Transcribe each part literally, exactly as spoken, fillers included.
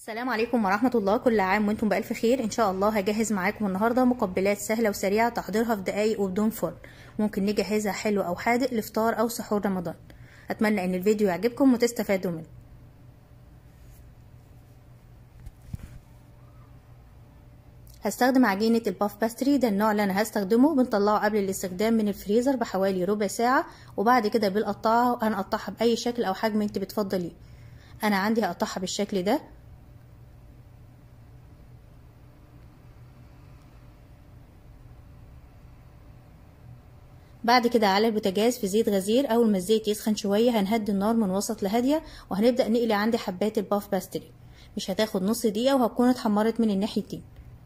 السلام عليكم ورحمة الله. كل عام وانتم بألف خير. ان شاء الله هجهز معاكم النهاردة مقبلات سهلة وسريعة تحضيرها في دقايق وبدون فرن. ممكن نجهزها حلو او حادق لفطار او سحور رمضان. اتمنى ان الفيديو يعجبكم وتستفادوا منه. هستخدم عجينة الباف باستري، ده النوع اللي انا هستخدمه. بنطلعه قبل الاستخدام من الفريزر بحوالي ربع ساعة، وبعد كده بنقطعها. هنقطعها باي شكل او حجم انت بتفضليه. انا عندي هقطعها بالشكل ده. بعد كده على البوتاجاز في زيت غزير، اول ما الزيت يسخن شويه هنهدي النار من وسط لهاديه، وهنبدا نقلي عندي حبات الباف باستري. مش هتاخد نص دقيقه وهتكون اتحمرت من الناحيتين.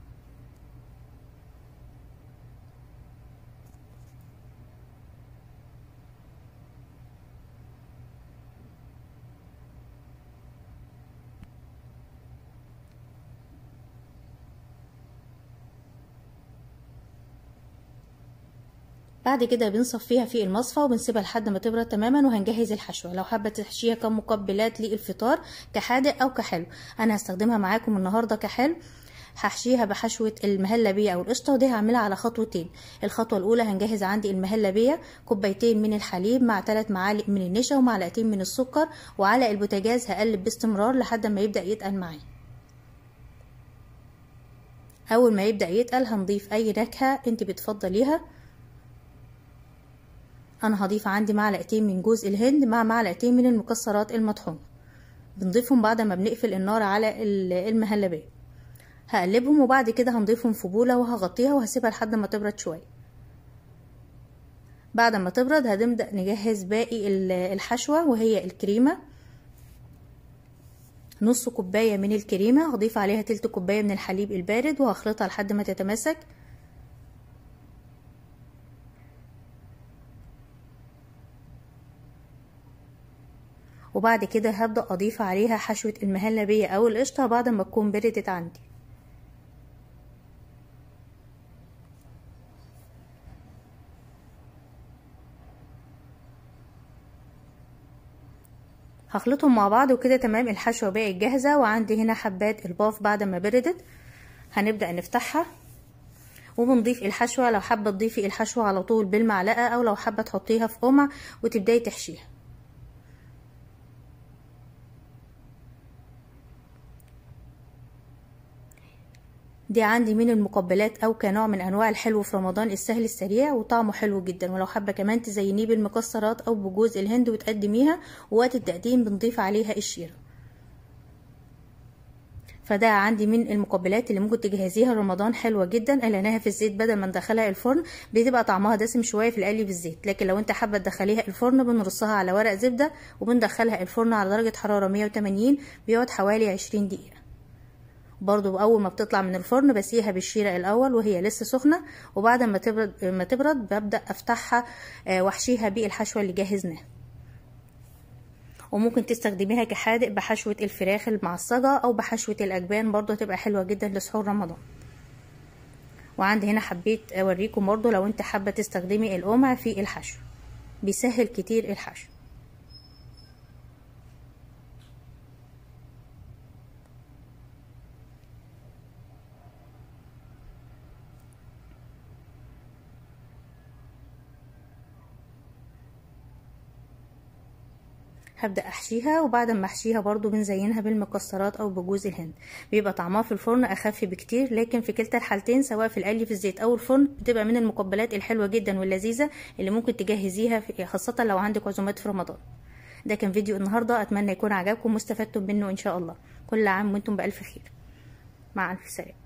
بعد كده بنصفيها في المصفى وبنسيبها لحد ما تبرد تماما، وهنجهز الحشوه. لو حابه تحشيها كمقبلات للفطار كحادق او كحلو، انا هستخدمها معاكم النهارده كحلو. هحشيها بحشوه المهلبيه او القشطه، ودي هعملها على خطوتين. الخطوه الاولى هنجهز عندي المهلبيه، كوبايتين من الحليب مع ثلاث معالق من النشا ومعلقتين من السكر، وعلى البوتاجاز هقلب باستمرار لحد ما يبدا يتقل معايا. اول ما يبدا يتقل هنضيف اي نكهه انت بتفضليها. انا هضيف عندي معلقتين من جوز الهند مع معلقتين من المكسرات المطحونه، بنضيفهم بعد ما بنقفل النار على المهلبيه. هقلبهم وبعد كده هنضيفهم في بوله وهغطيها وهسيبها لحد ما تبرد شويه. بعد ما تبرد هنبدا نجهز باقي الحشوه، وهي الكريمه. نص كوبايه من الكريمه هضيف عليها تلت كوبايه من الحليب البارد، وهخلطها لحد ما تتماسك. وبعد كده هبدأ اضيف عليها حشوة المهلبية او القشطة بعد ما تكون بردت عندي. هخلطهم مع بعض وكده تمام. الحشوة بقت جاهزة، وعندي هنا حبات الباف بعد ما بردت. هنبدأ نفتحها وبنضيف الحشوة. لو حابة تضيفي الحشوة على طول بالمعلقة، او لو حابة تحطيها في قمع وتبدأي تحشيها. دي عندي من المقبلات او كنوع من انواع الحلو في رمضان السهل السريع، وطعمه حلو جدا. ولو حابه كمان تزينيه بالمكسرات او بجوز الهند وتقدميها، ووقت التقديم بنضيف عليها الشيره. فده عندي من المقبلات اللي ممكن تجهزيها رمضان، حلوه جدا. قلناها في الزيت بدل ما ندخلها الفرن، بتبقى طعمها دسم شويه في القلي بالزيت. لكن لو انت حابه تدخليها الفرن بنرصها على ورق زبده وبندخلها الفرن على درجه حراره مية وتمانين، بيقعد حوالي عشرين دقيقه. برضو اول ما بتطلع من الفرن بسيها بالشيرة الاول وهي لسه سخنة، وبعد ما تبرد ما تبرد ببدأ افتحها واحشيها بالحشوة اللي جهزناها. وممكن تستخدميها كحادق بحشوة الفراخ المعصجة او بحشوة الاجبان، برضو هتبقى حلوة جدا لسحور رمضان. وعندي هنا حبيت اوريكم برضو لو انت حابة تستخدمي القمع في الحشو، بيسهل كتير الحشو. هبدأ احشيها، وبعد ما احشيها برضو بنزينها بالمكسرات او بجوز الهند. بيبقى طعمها في الفرن اخف بكتير، لكن في كلتا الحالتين سواء في القلي في الزيت او الفرن بتبقى من المقبلات الحلوة جدا واللذيذة اللي ممكن تجهزيها، خاصة لو عندك عزومات في رمضان. ده كان فيديو النهاردة، اتمنى يكون عجبكم واستفدتم منه ان شاء الله. كل عام وانتم بألف خير. مع الف سلامة.